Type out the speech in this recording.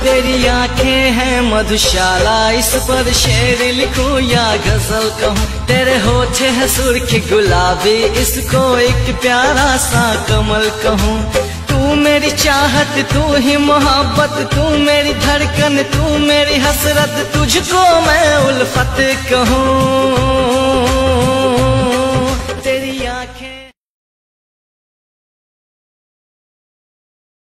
तेरी आंखें हैं मधुशाला, इस पर शेर लिखूं या गजल कहूं। तेरे होठ है सुर्ख गुलाबी, इसको एक प्यारा सा कमल कहूं। तू मेरी चाहत, तू ही मोहब्बत, तू मेरी धड़कन, तू मेरी हसरत, तुझको मैं उल्फत कहूं।